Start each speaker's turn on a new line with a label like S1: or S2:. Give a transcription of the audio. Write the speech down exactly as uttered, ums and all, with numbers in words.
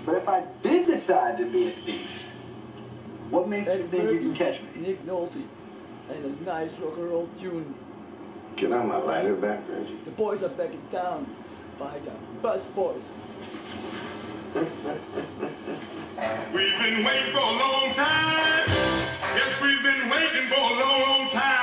S1: But if I did decide to be a thief, what makes
S2: Eddie
S1: you think
S2: Murphy,
S1: you can catch me?
S2: Nick Nolte, and a nice rock and roll tune.
S3: Can I have my lighter back, Reggie?
S2: The boys are back in town by the Bus Boys.
S4: We've been waiting for a long time. Yes, we've been waiting for a long, long time.